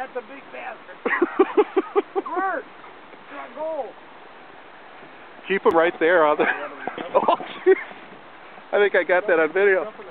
That's a big bastard. Bert! Got goal. Keep him right there on the... Oh, jeez. I think I got that on video.